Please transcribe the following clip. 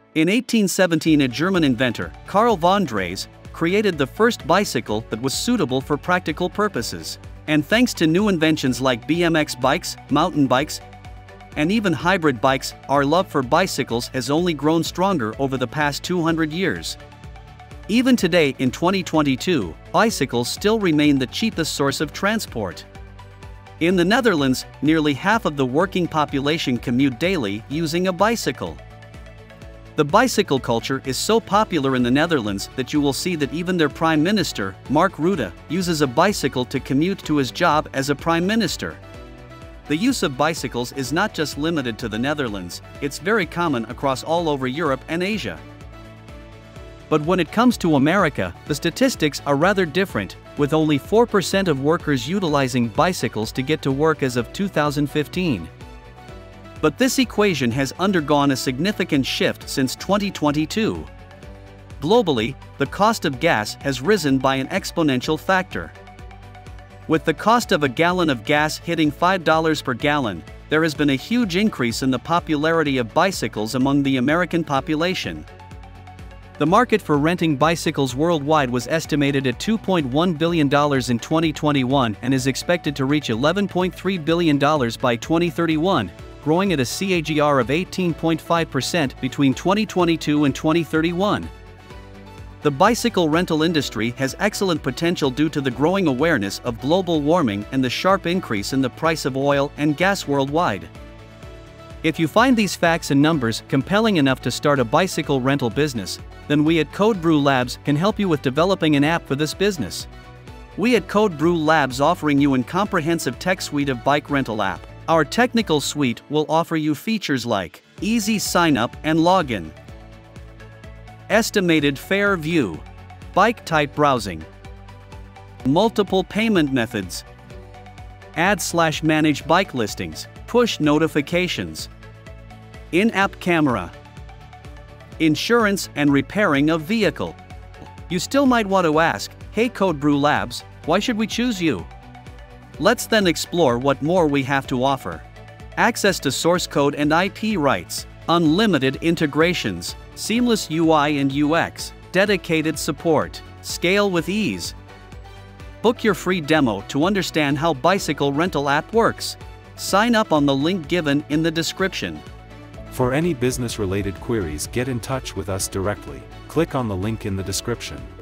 In 1817, a German inventor, Karl von Drais, created the first bicycle that was suitable for practical purposes. And thanks to new inventions like BMX bikes, mountain bikes, and even hybrid bikes, our love for bicycles has only grown stronger over the past 200 years. Even today, in 2022, bicycles still remain the cheapest source of transport. In the Netherlands, nearly half of the working population commute daily using a bicycle. The bicycle culture is so popular in the Netherlands that you will see that even their Prime Minister, Mark Rutte, uses a bicycle to commute to his job as a Prime Minister. The use of bicycles is not just limited to the Netherlands, it's very common across all over Europe and Asia. But when it comes to America, the statistics are rather different, with only 4% of workers utilizing bicycles to get to work as of 2015. But this equation has undergone a significant shift since 2022. Globally, the cost of gas has risen by an exponential factor. With the cost of a gallon of gas hitting $5 per gallon, there has been a huge increase in the popularity of bicycles among the American population. The market for renting bicycles worldwide was estimated at $2.1 billion in 2021 and is expected to reach $11.3 billion by 2031, growing at a CAGR of 18.5% between 2022 and 2031. The bicycle rental industry has excellent potential due to the growing awareness of global warming and the sharp increase in the price of oil and gas worldwide. If you find these facts and numbers compelling enough to start a bicycle rental business, then we at Code Brew Labs can help you with developing an app for this business. We at Code Brew Labs offering you a comprehensive tech suite of bike rental app. Our technical suite will offer you features like easy sign-up and login, estimated fare view, bike type browsing, multiple payment methods, add/manage bike listings, push notifications, in-app camera, insurance and repairing of vehicle. You still might want to ask, hey Code Brew Labs, why should we choose you? Let's then explore what more we have to offer. Access to source code and IP rights, unlimited integrations, seamless UI and UX, dedicated support, scale with ease. Book your free demo to understand how bicycle rental app works. Sign up on the link given in the description. For any business-related queries, get in touch with us directly. Click on the link in the description.